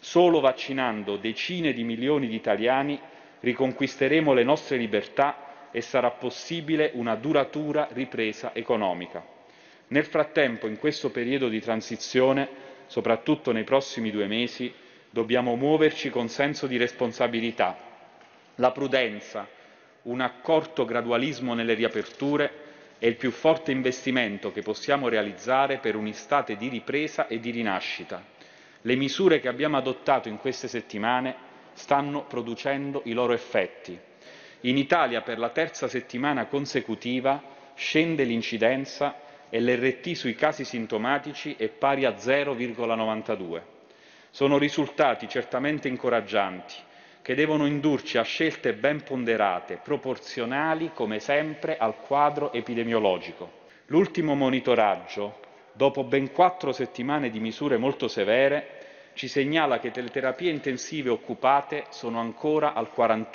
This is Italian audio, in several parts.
Solo vaccinando decine di milioni di italiani riconquisteremo le nostre libertà e sarà possibile una duratura ripresa economica. Nel frattempo, in questo periodo di transizione, soprattutto nei prossimi 2 mesi, dobbiamo muoverci con senso di responsabilità. La prudenza, un accorto gradualismo nelle riaperture è il più forte investimento che possiamo realizzare per un'estate di ripresa e di rinascita. Le misure che abbiamo adottato in queste settimane stanno producendo i loro effetti. In Italia per la terza settimana consecutiva scende l'incidenza e l'RT sui casi sintomatici è pari a 0,92. Sono risultati certamente incoraggianti, che devono indurci a scelte ben ponderate, proporzionali come sempre al quadro epidemiologico. L'ultimo monitoraggio, dopo ben 4 settimane di misure molto severe, ci segnala che le terapie intensive occupate sono ancora al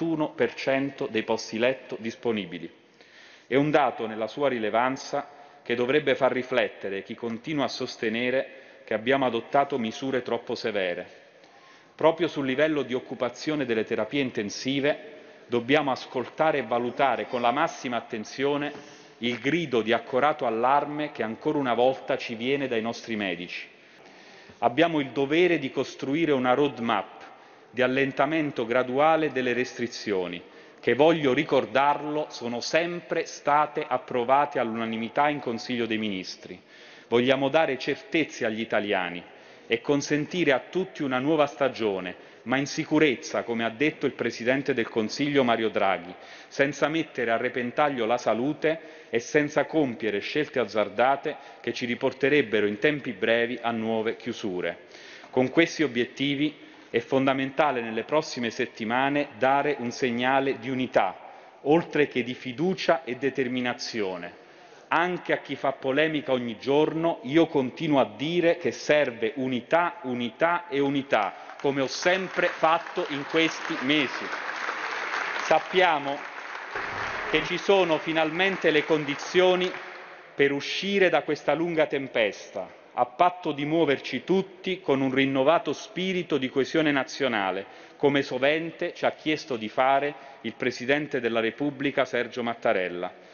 41% dei posti letto disponibili. È un dato nella sua rilevanza che dovrebbe far riflettere chi continua a sostenere che abbiamo adottato misure troppo severe. Proprio sul livello di occupazione delle terapie intensive dobbiamo ascoltare e valutare con la massima attenzione il grido di accorato allarme che ancora una volta ci viene dai nostri medici. Abbiamo il dovere di costruire una roadmap di allentamento graduale delle restrizioni, che, voglio ricordarlo, sono sempre state approvate all'unanimità in Consiglio dei Ministri. Vogliamo dare certezze agli italiani e consentire a tutti una nuova stagione, ma in sicurezza, come ha detto il Presidente del Consiglio Mario Draghi, senza mettere a repentaglio la salute e senza compiere scelte azzardate che ci riporterebbero in tempi brevi a nuove chiusure. Con questi obiettivi è fondamentale nelle prossime settimane dare un segnale di unità, oltre che di fiducia e determinazione. Anche a chi fa polemica ogni giorno, io continuo a dire che serve unità, unità e unità, come ho sempre fatto in questi mesi. Sappiamo che ci sono finalmente le condizioni per uscire da questa lunga tempesta, a patto di muoverci tutti con un rinnovato spirito di coesione nazionale, come sovente ci ha chiesto di fare il Presidente della Repubblica Sergio Mattarella.